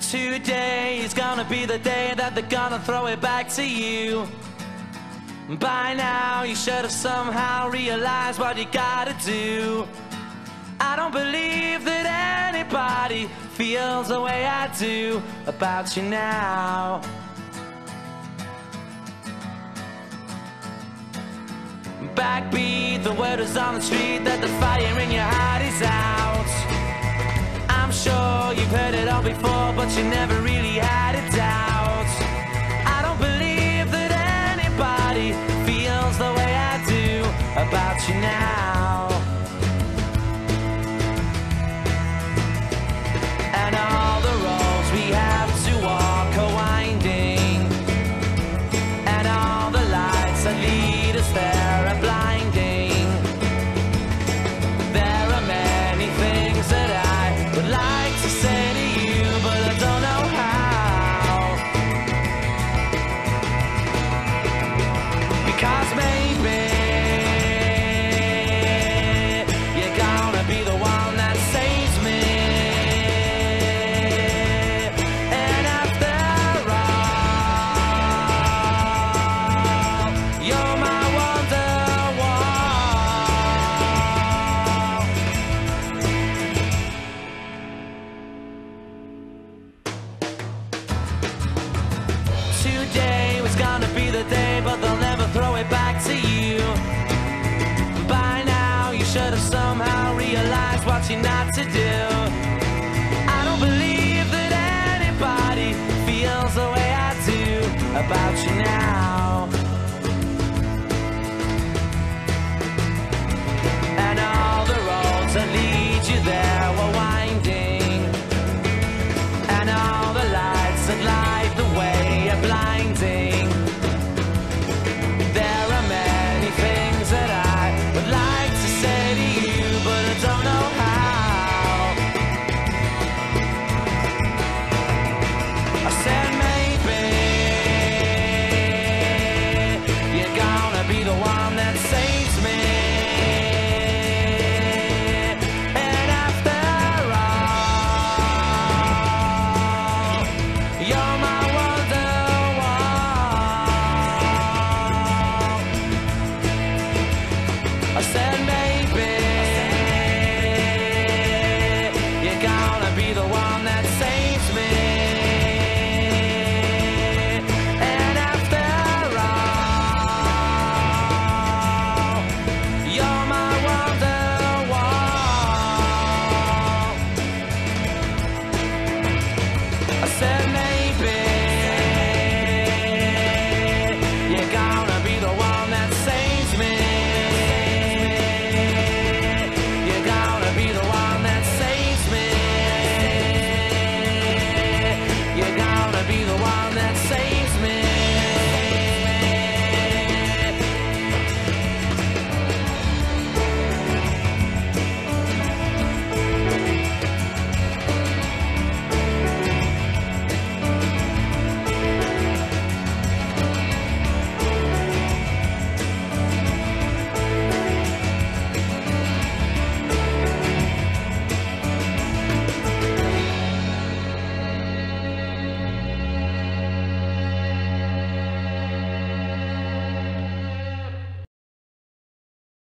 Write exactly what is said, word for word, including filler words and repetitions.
Today is gonna be the day that they're gonna throw it back to you. By now you should have somehow realized what you gotta do. I don't believe that anybody feels the way I do about you now. Backbeat, the word is on the street that the fire in your heart is out. I'm sure you've heard it all before, but you never really had a doubt. I don't believe that anybody feels the way I do about you now. And all the roads we have to walk are winding, and all the lights that lead us there are blinding. There are many things that I would like to say to you, but I don't know how. Because maybe you're gonna be the one that saves me. And after all, you're my Wonderwall. Today was gonna be the day, but they'll never throw it back to you. By now you should have somehow realized what you're not to do.